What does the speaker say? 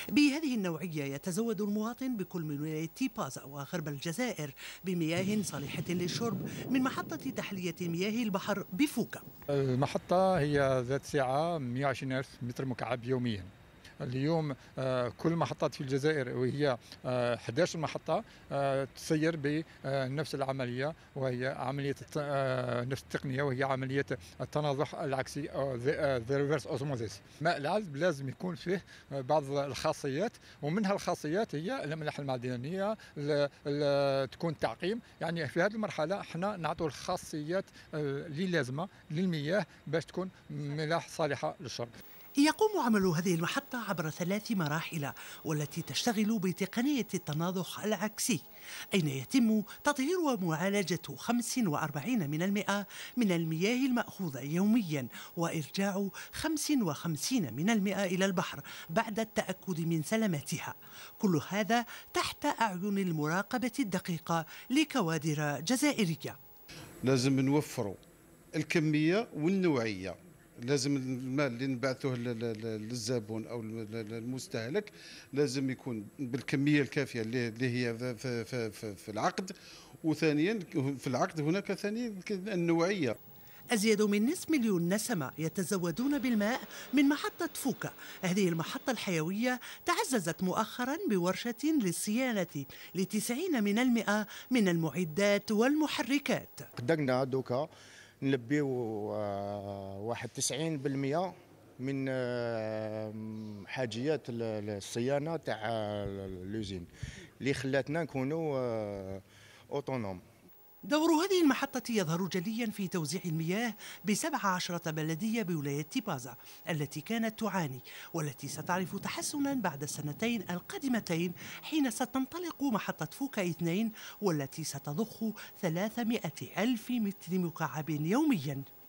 بهذه النوعية يتزود المواطن بكل من ولاية تيبازا وغرب الجزائر بمياه صالحة للشرب من محطة تحلية مياه البحر بفوكا. المحطة هي ذات سعة 120 ألف متر مكعب يوميا. اليوم كل محطات في الجزائر وهي 11 محطة تسير بنفس العملية، وهي عملية نفس التقنية، وهي عملية التناضح العكسي أو the reverse osmosis. ماء العذب لازم يكون فيه بعض الخاصيات، ومنها الخاصيات هي الأملاح المعدنية، تكون تعقيم. يعني في هذه المرحلة احنا نعطوا الخاصيات اللي لازمة للمياه باش تكون ملاح صالحة للشرب. يقوم عمل هذه المحطة عبر 3 مراحل، والتي تشتغل بتقنية التناضح العكسي، أين يتم تطهير ومعالجة 45% من المياه المأخوذة يوميا، وإرجاع 55% إلى البحر بعد التأكد من سلامتها. كل هذا تحت أعين المراقبة الدقيقة لكوادر جزائرية. لازم نوفروا الكمية والنوعية. لازم الماء اللي نبعثوه للزبون او المستهلك لازم يكون بالكميه الكافيه اللي هي في العقد. وثانيا في العقد هناك ثانيا النوعيه. أزيد من نصف مليون نسمة يتزودون بالماء من محطة فوكا. هذه المحطة الحيوية تعززت مؤخرا بورشة للصيانة ل90% من المعدات والمحركات. قدرنا دوكا نلبيو 91% من حاجيات الصيانة تاع اللوزين اللي خلاتنا نكونوا اوتونوم. دور هذه المحطة يظهر جليا في توزيع المياه ب17 بلدية بولاية تيبازا التي كانت تعاني، والتي ستعرف تحسنا بعد السنتين القادمتين حين ستنطلق محطة فوكا 2، والتي ستضخ 300 ألف متر مكعب يوميا.